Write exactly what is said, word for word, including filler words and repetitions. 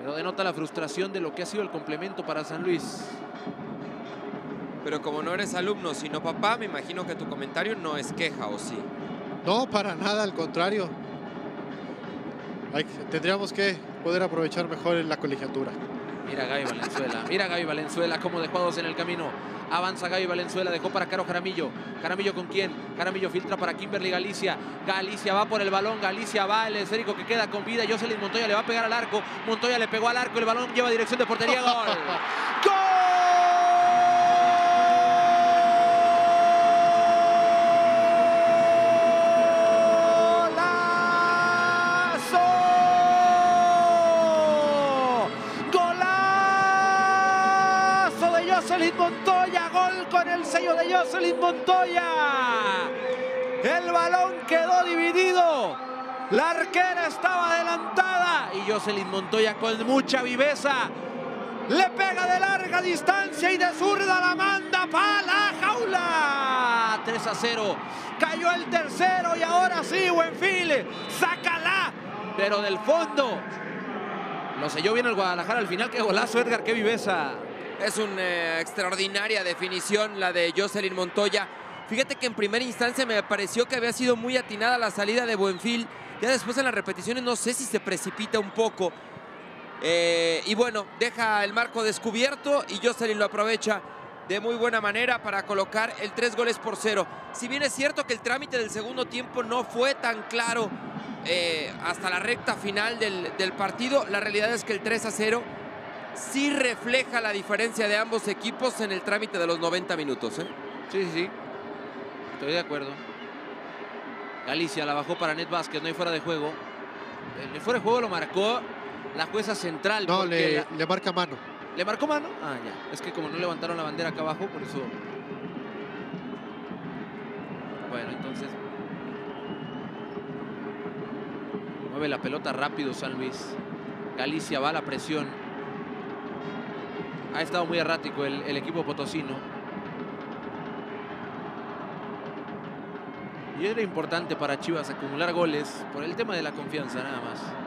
Pero denota la frustración de lo que ha sido el complemento para San Luis. Pero como no eres alumno, sino papá, me imagino que tu comentario no es queja, ¿o sí? No, para nada, al contrario. Hay, tendríamos que poder aprovechar mejor en la colegiatura. Mira Gaby Valenzuela, mira Gaby Valenzuela cómo dejó a dos en el camino. Avanza Gaby Valenzuela, dejó para Caro Jaramillo. Jaramillo ¿con quién? Jaramillo filtra para Kimberly Galicia. Galicia va por el balón, Galicia va, el esférico que queda con vida. Jocelyn Montoya le va a pegar al arco. Montoya le pegó al arco, el balón lleva dirección de portería. ¡Gol! ¡Gol! Jocelyn Montoya, gol con el sello de Jocelyn Montoya. El balón quedó dividido. La arquera estaba adelantada y Jocelyn Montoya con mucha viveza le pega de larga distancia y de zurda la manda para la jaula. tres a cero. Cayó el tercero y ahora sí, Buenfil, sácala. Pero del fondo. Lo selló bien el Guadalajara al final. Qué golazo, Edgar, qué viveza. Es una eh, extraordinaria definición la de Jocelyn Montoya. Fíjate que en primera instancia me pareció que había sido muy atinada la salida de Buenfil. Ya después en las repeticiones no sé si se precipita un poco. Eh, y bueno, deja el marco descubierto y Jocelyn lo aprovecha de muy buena manera para colocar el tres goles por cero. Si bien es cierto que el trámite del segundo tiempo no fue tan claro eh, hasta la recta final del, del partido, la realidad es que el tres a cero sí refleja la diferencia de ambos equipos en el trámite de los noventa minutos. ¿eh? Sí, sí, sí. Estoy de acuerdo. Galicia la bajó para Net Vázquez, no hay fuera de juego. El fuera de juego lo marcó la jueza central. No, le, la... le marca mano. ¿Le marcó mano? Ah, ya. Es que como no levantaron la bandera acá abajo, por eso... Bueno, entonces... Mueve la pelota rápido San Luis. Galicia va a la presión. Ha estado muy errático el, el equipo potosino. Y era importante para Chivas acumular goles por el tema de la confianza, nada más.